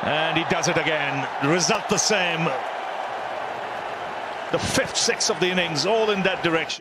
And he does it again. The result the same. The fifth, sixth of the innings, all in that direction.